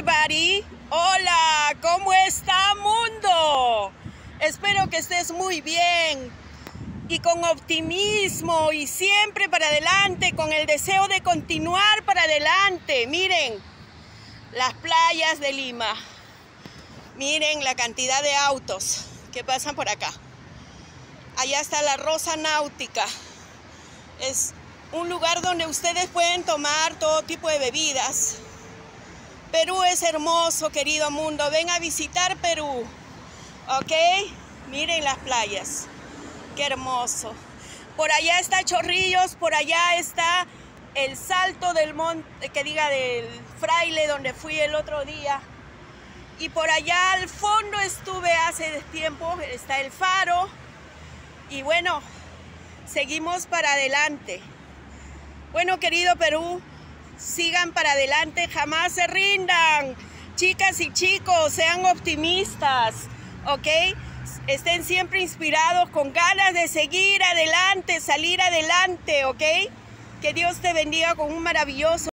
everybody. Hola, ¿cómo está mundo? Espero que estés muy bien y con optimismo y siempre para adelante, con el deseo de continuar para adelante. Miren las playas de Lima. Miren la cantidad de autos que pasan por acá. Allá está la Rosa Náutica. Es un lugar donde ustedes pueden tomar todo tipo de bebidas. Perú es hermoso, querido mundo. Ven a visitar Perú, ¿ok? Miren las playas. Qué hermoso. Por allá está Chorrillos, por allá está el Salto del Monte, del Fraile, donde fui el otro día. Y por allá al fondo estuve hace tiempo, está el Faro. Y bueno, seguimos para adelante. Bueno, querido Perú, sigan para adelante, jamás se rindan. Chicas y chicos, sean optimistas, ¿ok? Estén siempre inspirados, con ganas de seguir adelante, salir adelante, ¿ok? Que Dios te bendiga con un maravilloso